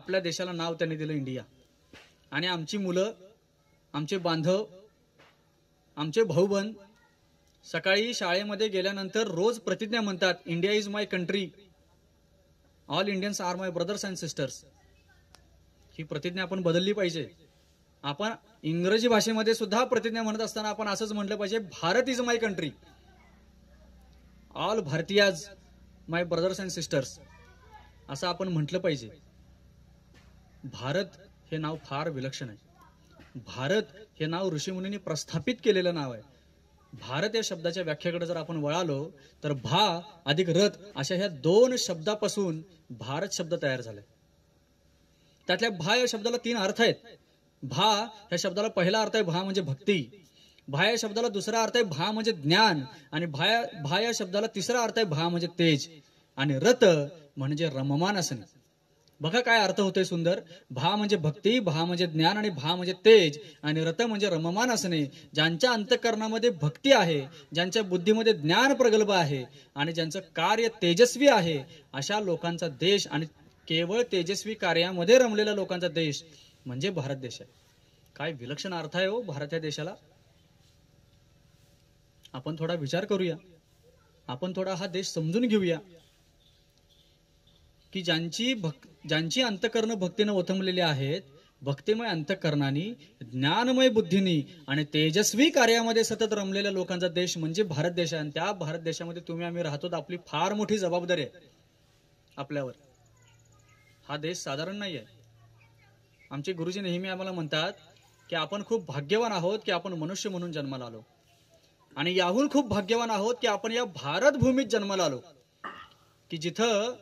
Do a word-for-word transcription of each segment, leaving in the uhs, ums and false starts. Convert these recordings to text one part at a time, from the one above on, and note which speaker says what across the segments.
Speaker 1: आपल्या देशाला नाव त्यांनी दिलं इंडिया. आणि आमची मुलं, आमचे बांधव, आमचे भाऊबंद सकाळी शाळेमध्ये गेल्यानंतर रोज प्रतिज्ञा म्हणतात, India is my country, all Indians are my brothers and sisters. ही प्रतिज्ञा आपण बदलली पाहिजे. आपण इंग्रजी भाषेमध्ये सुद्धा प्रतिज्ञा म्हणत असताना आपण असंच म्हटलं पाहिजे, Bharat is my country, all भारतीयाज माय ब्रदर्स अँड सिस्टर्स, असं आपण म्हटलं पाहिजे. भारत हे नाव फार विलक्षण आहे. भारत हे नाव ऋषीमुनींनी प्रस्थापित केलेलं नाव आहे. भारत या शब्दाच्या व्याख्येकडे जर आपण वळालो तर भा अधिक रथ अशा ह्या दोन शब्दापासून भारत शब्द तयार झालाय. त्यातल्या भा या शब्दाला तीन अर्थ आहेत. भा या शब्दाला पहिला अर्थ आहे भा म्हणजे भक्ती, भा या शब्दाला दुसरा अर्थ आहे भा म्हणजे ज्ञान, आणि भा भा या शब्दाला तिसरा अर्थ आहे भा म्हणजे तेज, आणि रत म्हणजे रममान असणे. बघा काय अर्थ होतोय सुंदर. भा म्हणजे भक्ती, भा म्हणजे ज्ञान, आणि भा म्हणजे तेज, आणि रत म्हणजे रममान असणे. ज्यांच्या अंतःकरणामध्ये भक्ती आहे, ज्यांच्या बुद्धीमध्ये ज्ञान प्रगल्भ आहे, आणि ज्यांचं कार्य तेजस्वी आहे, अशा लोकांचा देश, आणि केवळ तेजस्वी कार्यामध्ये रमलेल्या लोकांचा देश म्हणजे भारत देश आहे. काय विलक्षण अर्थ आहे हो भारत या देशाला. आपण थोडा विचार करूया, आपण थोडा हा देश समजून घेऊया की ज्यांची भक् ज्यांची अंतःकरण भक्तीने ओथंबलेली आहेत, भक्तिमय अंतःकरणाने, ज्ञानमय बुद्धीने आणि तेजस्वी कार्यामध्ये सतत रमलेल्या लोकांचा देश म्हणजे भारत देश आहे. आणि त्या भारत देशामध्ये तुम्ही आम्ही राहतो. आपली फार मोठी जबाबदारी आहे आपल्यावर. हा देश साधारण नाही आहे. आमचे गुरुजी नेहमी आम्हाला म्हणतात की आपण खूप भाग्यवान आहोत की आपण मनुष्य म्हणून जन्माला आलो, आणि याहून खूप भाग्यवान आहोत की आपण या भारत भूमीत जन्माला आलो, की जिथं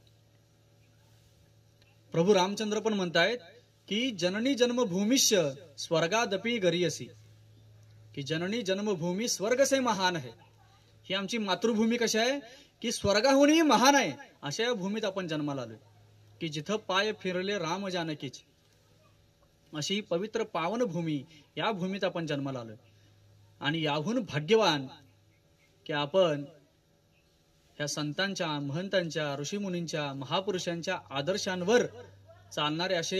Speaker 1: प्रभू रामचंद्र पण म्हणतायत की जननी जन्मभूमिश्य स्वर्गादपि गरीयसी, की जननी जन्मभूमी स्वर्ग से महान है. ही आमची मातृभूमी कशी आहे की स्वर्गाहूनही महान आहे. अशा या भूमीत आपण जन्माला आलोय की जिथं पाय फिरले राम जानकीचे, अशी पवित्र पावन भूमी, या भूमीत आपण जन्माला आलोय. आणि याहून भाग्यवान की आपण ह्या संतांच्या, महंतांच्या, ऋषीमुनींच्या, महापुरुषांच्या आदर्शांवर चालणारे असे,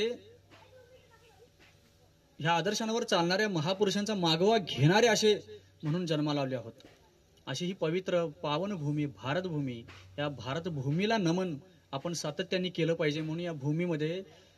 Speaker 1: ह्या आदर्शांवर चालणाऱ्या महापुरुषांचा मागोवा घेणारे असे म्हणून जन्माला आले आहोत. अशी ही पवित्र पावन भूमी भारत भूमी, या भारत भूमीला नमन आपण सातत्याने केलं पाहिजे. म्हणून या भूमीमध्ये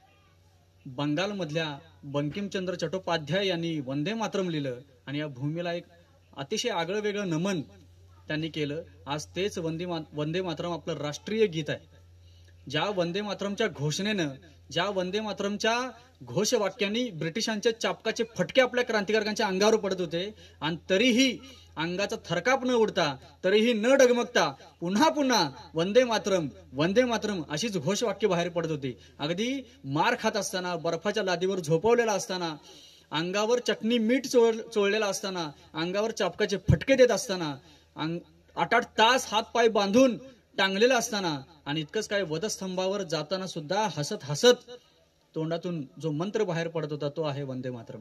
Speaker 1: बंगालमधल्या बंकिमचंद्र चट्टोपाध्याय यांनी वंदे मातरम लिहिलं, आणि या भूमीला एक अतिशय आगळं वेगळं नमन त्यांनी केलं. आज तेच वंदे मा वंदे मातरम आपलं राष्ट्रीय गीत आहे. ज्या वंदे मातरमच्या घोषणेनं, ज्या वंदे मातरमच्या घोषवाक्यांनी ब्रिटिशांचे चापकाचे फटके आपल्या क्रांतिकारकांच्या अंगावर पडत होते, आणि तरीही अंगाचा थरकाप न उडता, तरीही न डगमगता पुन्हा पुन्हा वंदे मातरम वंदे मातरम अशीच घोषवाक्य बाहेर पडत होती. अगदी मार खात असताना, बर्फाच्या लादीवर झोपवलेला असताना, अंगावर चटणी मीठ चोळ चोळलेला असताना, अंगावर चापकाचे फटके देत असताना, आठ आठ तास हात पाय बांधून टांगलेला असताना, आणि इतकंच काय वधस्तंभावर जाताना सुद्धा हसत हसत तोंडातून जो मंत्र बाहेर पडत होता तो आहे वंदे मातरम.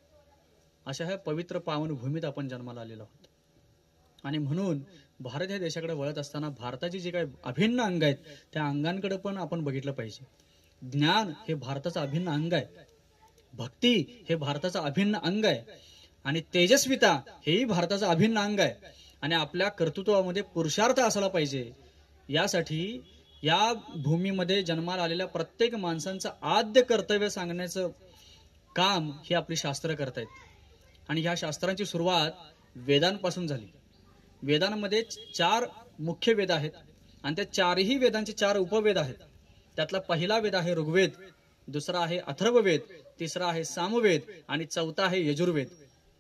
Speaker 1: अशा ह्या पवित्र पावन भूमीत आपण जन्माला आलेलो आहोत. आणि म्हणून भारत या देशाकडे वळत असताना भारताची जी काही अभिन्न अंग आहेत त्या अंगांकडे पण आपण बघितलं पाहिजे. ज्ञान हे भारताचं अभिन्न अंग आहे, भक्ती हे भारताचं अभिन्न अंग आहे, आणि तेजस्विता हेही भारताचं अभिन्न अंग आहे. आणि आपल्या कर्तृत्वामध्ये पुरुषार्थ असला पाहिजे. यासाठी या भूमीमध्ये जन्माला आलेल्या प्रत्येक माणसांचं आद्य कर्तव्य सांगण्याचं काम ही आपली शास्त्र करतायत. आणि ह्या शास्त्रांची सुरुवात वेदांपासून झाली. वेदांमध्ये चार मुख्य वेद आहेत, आणि त्या चारही वेदांचे चार उपवेद आहेत. त्यातला पहिला वेद आहे ऋग्वेद, दुसरा आहे अथर्ववेद, तिसरा आहे सामवेद, आणि चौथा आहे यजुर्वेद.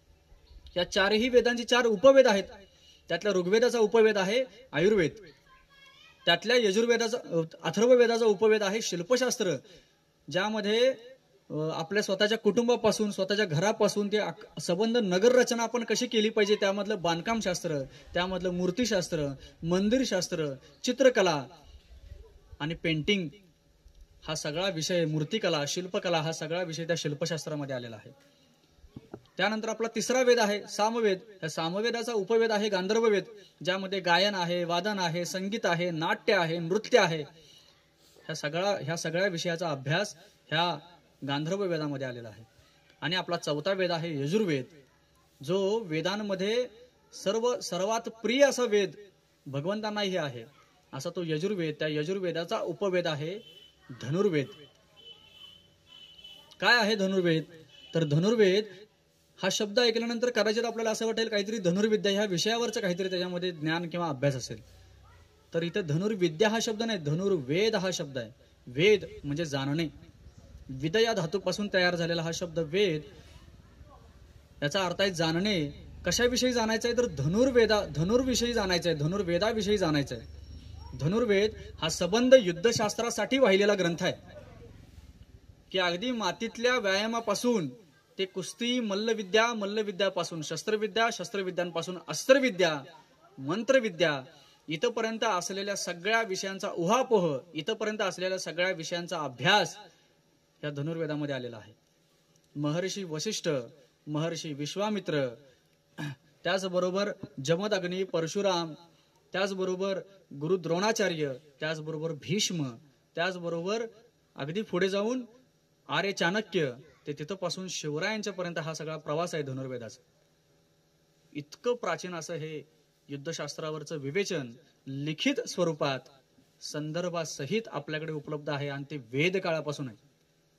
Speaker 1: या चारही वेदांचे चार उपवेद आहेत. त्यातल्या ऋग्वेदाचा उपवेद आहे आयुर्वेद, त्यातल्या यजुर्वेदाचा अथर्ववेदाचा उपवेद आहे शिल्पशास्त्र, ज्यामध्ये आपल्या स्वतःच्या कुटुंबापासून, स्वतःच्या घरापासून ते संबंध नगर रचना आपण कशी केली पाहिजे त्यामधलं बांधकाम शास्त्र, त्यामधलं मूर्तीशास्त्र, मंदिरशास्त्र, चित्रकला आणि पेंटिंग, हा सगळा विषय, मूर्तिकला, शिल्पकला, हा सगळा विषय त्या शिल्पशास्त्रामध्ये आलेला आहे. त्यानंतर आपला तिसरा वेद आहे सामवेद. या सामवेदाचा उपवेद आहे गांधर्ववेद, ज्यामध्ये गायन आहे, वादन आहे, संगीत आहे, नाट्य आहे, नृत्य आहे. ह्या सगळा ह्या सगळ्या विषयाचा अभ्यास ह्या गांधर्व वेदामध्ये आलेला आहे. आणि आपला चौथा वेद आहे यजुर्वेद, जो वेदांमध्ये सर्व सर्वात प्रिय असा वेद भगवंतांनाही आहे असा तो यजुर्वेद. त्या यजुर्वेदाचा उपवेद आहे धनुर्वेद. काय आहे धनुर्वेद? तर धनुर्वेद हा शब्द ऐकल्यानंतर कदाचित आपल्याला असं वाटेल काहीतरी धनुर्विद्या ह्या विषयावरचं काहीतरी त्याच्यामध्ये ज्ञान किंवा अभ्यास असेल. तर इथे धनुर्विद्या हा शब्द नाही, धनुर्वेद हा शब्द आहे. वेद म्हणजे जाणणे, विद या धातूपासून तयार झालेला हा शब्द वेद, याचा अर्थ आहे जाणणे. कशाविषयी जाणायचं आहे? तर धनुर्वेदा धनुर्विषयी जाणायचं आहे, धनुर्वेदाविषयी जाणायचं आहे. धनुर्वेद हा संबंध युद्धशास्त्रासाठी वाहिलेला ग्रंथ आहे की अगदी मातीतल्या व्यायामापासून ते कुस्ती, मल्लविद्या, मल्लविद्यापासून शस्त्रविद्या, शस्त्रविद्यांपासून अस्त्रविद्या, मंत्रविद्या इथपर्यंत असलेल्या सगळ्या विषयांचा उहापोह, इथपर्यंत असलेल्या सगळ्या विषयांचा अभ्यास या धनुर्वेदामध्ये आलेला आहे. महर्षी वशिष्ठ, महर्षी विश्वामित्र, त्याचबरोबर जमदग्नी, परशुराम, त्याचबरोबर गुरु द्रोणाचार्य, त्याचबरोबर भीष्म, त्याचबरोबर अगदी पुढे जाऊन आर्य चाणक्य, ते तिथपासून शिवरायांच्या पर्यंत हा सगळा प्रवास आहे धनुर्वेदाचा. इतकं प्राचीन असं हे युद्धशास्त्रावरचं विवेचन लिखित स्वरूपात संदर्भासहित आपल्याकडे उपलब्ध आहे आणि ते वेद काळापासून आहे.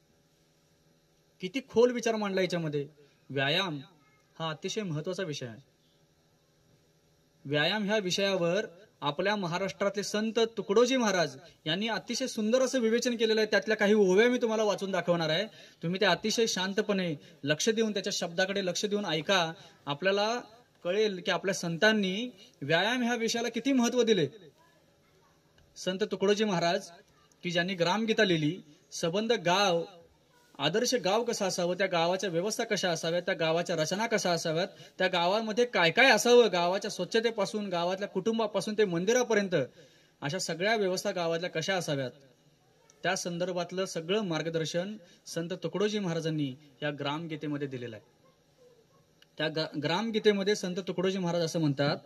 Speaker 1: किती खोल विचार मांडला याच्यामध्ये. व्यायाम हा अतिशय महत्वाचा विषय आहे. व्यायाम ह्या विषयावर आपल्या महाराष्ट्रातले संत तुकडोजी महाराज यांनी अतिशय सुंदर असं विवेचन केलेलं आहे. त्यातल्या काही ओव्या मी तुम्हाला वाचून दाखवणार आहे. तुम्ही ते अतिशय शांतपणे लक्ष देऊन त्याच्या शब्दाकडे लक्ष देऊन ऐका. आपल्याला कळेल की आपल्या संतांनी व्यायाम ह्या विषयाला किती महत्व दिले. संत तुकडोजी महाराज की ज्यांनी ग्रामगीता लिहिली, संबंध गाव, आदर्श गाव कसं असावं, त्या गावाच्या व्यवस्था कशा असाव्यात, त्या गावाच्या रचना कशा असाव्यात, त्या गावामध्ये काय काय असावं, गावाच्या स्वच्छतेपासून, गावातल्या कुटुंबापासून ते मंदिरापर्यंत अशा सगळ्या व्यवस्था गावातल्या कशा असाव्यात, त्या संदर्भातलं सगळं मार्गदर्शन संत तुकडोजी महाराजांनी या ग्रामगीतेमध्ये दिलेलं आहे. त्या ग्रामगीतेमध्ये संत तुकडोजी महाराज असं म्हणतात,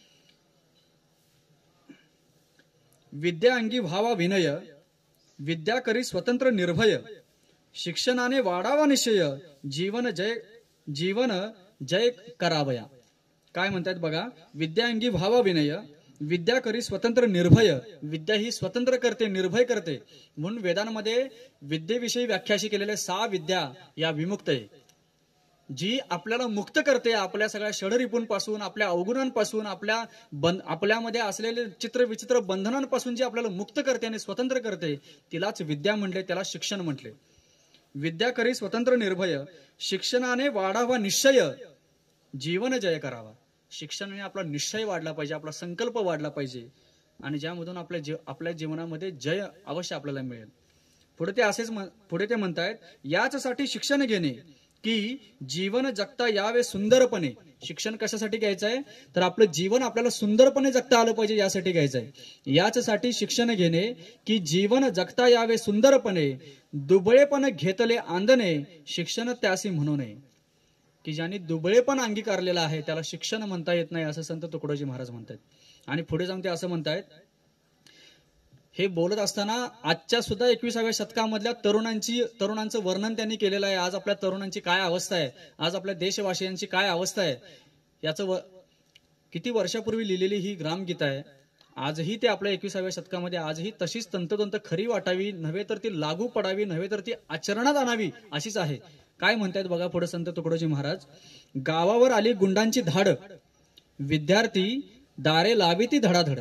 Speaker 1: विद्या अंगी व्हावा विनय, विद्या करी स्वतंत्र निर्भय, शिक्षणाने वाढावा निश्चय, जीवन जय जीवन जय करावया. काय म्हणतात बघा, विद्या अंगी व्हावा विनय, विद्या करी स्वतंत्र निर्भय. विद्या ही स्वतंत्र करते, निर्भय करते. म्हणून वेदांमध्ये विद्येविषयी व्याख्याशी केलेल्या सहा विद्या या विमुक्त आहे, जी आपल्याला मुक्त करते आपल्या सगळ्या षडरिपूंपासून, आपल्या अवगुणांपासून, आपल्या बंध आपल्यामध्ये असलेले चित्र विचित्र बंधनांपासून जी आपल्याला मुक्त करते आणि स्वतंत्र करते, तिलाच विद्या म्हटले, त्याला शिक्षण म्हटले. विद्या करी स्वतंत्र निर्भय, शिक्षणाने वाढावा निश्चय, जीवन जय करावा. शिक्षणाने आपला निश्चय वाढला पाहिजे, आपला संकल्प वाढला पाहिजे आणि ज्यामधून आपल्या जीव आपल्या जीवनामध्ये जय अवश्य आपल्याला मिळेल. पुढे ते असेच पुढे ते म्हणतायत, याचसाठी शिक्षण घेणे की जीवन जगता यावे सुंदरपणे. शिक्षण कशासाठी घ्यायचं आहे? तर आपलं जीवन आपल्याला सुंदरपणे जगता आलं पाहिजे यासाठी घ्यायचं आहे. याचसाठी शिक्षण घेणे की जीवन जगता यावे सुंदरपणे, दुबळेपण घेतले आंदणे, शिक्षण त्यासी म्हणू नये. की ज्यांनी दुबळेपण अंगीकारलेला आहे त्याला शिक्षण म्हणता येत नाही असं संत तुकडोजी महाराज म्हणतात. आणि पुढे जाऊन ते असं म्हणतायत, हे बोलत असताना आजच्या सुद्धा एकविसाव्या शतकामधल्या तरुणांची तरुणांचं वर्णन त्यांनी केलेलं आहे. आज आपल्या तरुणांची काय अवस्था आहे, आज आपल्या देशवासियांची काय अवस्था आहे, याचं किती वर्षापूर्वी लिहिलेली ही ग्रामगीता आहे. आजही ते आपल्या एकविसाव्या शतकामध्ये आजही तशीच तंतोतंत खरी वाटावी, नव्हे तर ती लागू पडावी, नव्हे तर ती आचरणात आणावी अशीच आहे. काय म्हणतायत बघा पुढे संत तुकडोजी महाराज, गावावर आली गुंडांची धाड, विद्यार्थी दारे लावी ती धडाधड.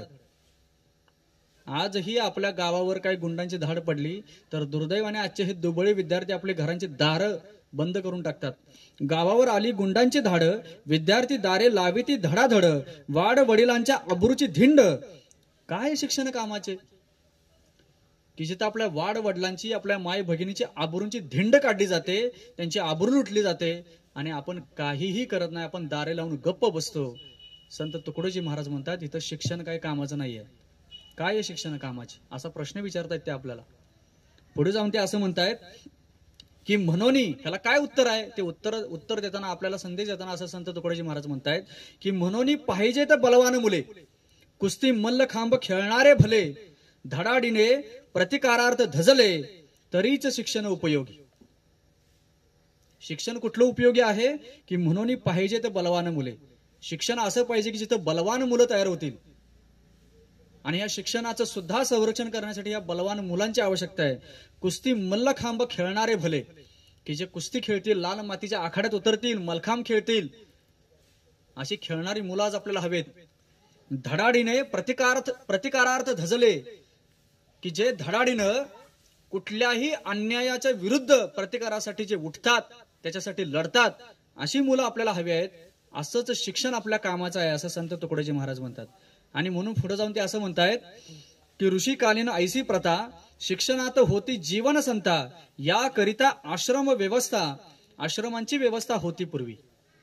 Speaker 1: आजही आपल्या गावावर काही गुंडांची धाड पडली तर दुर्दैवाने आजचे हे दुबळे विद्यार्थी आपले घरांची दारं बंद करून टाकतात. गावावर आली गुंडांची धाड, विद्यार्थी दारे लावी ती धडाधड, वाड वडिलांच्या अब्रूची धिंड. काय शिक्षण कामाचे की जिथं आपल्या वाड वडिलांची, आपल्या माय भगिनीची आबरूंची धिंड काढली जाते, त्यांची आबरू लुटली जाते आणि आपण काहीही करत नाही, आपण दारे लावून गप्प बसतो. संत तुकडोजी महाराज म्हणतात, इथं शिक्षण काय कामाचं नाहीये. काय आहे शिक्षण कामाची असा प्रश्न विचारतायत ते आपल्याला. पुढे जाऊन ते असं म्हणतायत की म्हणून ह्याला काय उत्तर आहे, ते उत्तर उत्तर देताना आपल्याला संदेश देताना असं संत तुकडोजी महाराज म्हणतायत की म्हणून पाहिजे तर बलवान मुले, कुस्ती मल्ल खांब खेळणारे भले, धडाडीने प्रतिकारार्थ धजले तरीच शिक्षण उपयोगी. शिक्षण कुठलं उपयोगी आहे की म्हणून पाहिजे तर बलवान मुले. शिक्षण असं पाहिजे की जिथं बलवान मुलं तयार होतील आणि या शिक्षणाचं सुद्धा संरक्षण करण्यासाठी या बलवान मुलांची आवश्यकता आहे. कुस्ती मल्लखांब खेळणारे भले, की जे कुस्ती खेळतील, लाल मातीच्या आखाड्यात उतरतील, मलखांब खेळतील, अशी खेळणारी मुलं आज आपल्याला हवेत. धडाडीने प्रतिकारार्थ प्रतिकारार्थ धजले, की जे धडाडीनं कुठल्याही अन्यायाच्या विरुद्ध प्रतिकारासाठी जे उठतात, त्याच्यासाठी लढतात, अशी मुलं आपल्याला हवी आहेत. असंच शिक्षण आपल्या कामाचं आहे असं संत तुकडोजी महाराज म्हणतात. आणि म्हणून पुढे जाऊन ते असं म्हणतायत की ऋषीकालीन ऐसी प्रथा शिक्षणात होती जीवन संता, याकरिता आश्रम व्यवस्था, आश्रमांची व्यवस्था होती पूर्वी.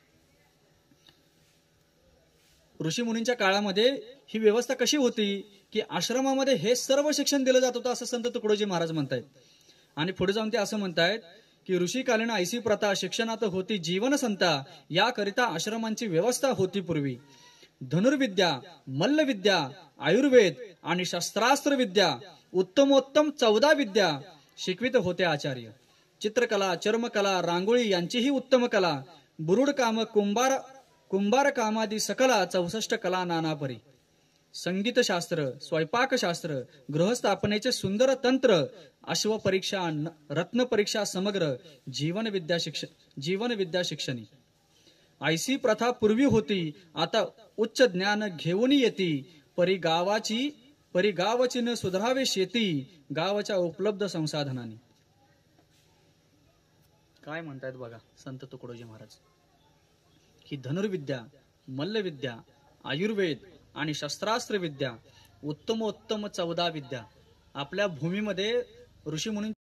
Speaker 1: ऋषी मुनींच्या काळामध्ये ही व्यवस्था कशी होती की आश्रमामध्ये हे सर्व शिक्षण दिलं जात होतं असं संत तुकडोजी महाराज म्हणतायत. आणि पुढे जाऊन ते असं म्हणतायत की ऋषीकालीन ऐसी प्रथा शिक्षणात होती जीवन संता, याकरिता आश्रमांची व्यवस्था होती पूर्वी. धनुर्विद्या, मल्लविद्या, आयुर्वेद आणि शस्त्रास्त्र विद्या, उत्तमोत्तम चौदा विद्या शिकवित होते आचार्य. चित्रकला, चर्मकला, रांगोळी यांचीही उत्तम कला, बुरुड काम, कुंभार कुंभार कामादी सकला, चौसष्ट कला नानापरी. संगीतशास्त्र, स्वयंपाकशास्त्र, गृहस्थापनेचे सुंदर तंत्र, अश्वपरीक्षा, रत्नपरीक्षा, समग्र जीवन विद्या शिक्षण जीवन विद्या शिक्षणी. ऐसी प्रथा पूर्वी होती, आता उच्च ज्ञान घेऊन येती, परी गावाची परी गावची न सुधारावे शेती, गावाच्या उपलब्ध संसाधनांनी. काय म्हणतायत बघा संत तुकडोजी महाराज, की धनुर्विद्या, मल्लविद्या, आयुर्वेद आणि शस्त्रास्त्र विद्या, उत्तमोत्तम चौदा विद्या आपल्या भूमीमध्ये ऋषीमुनी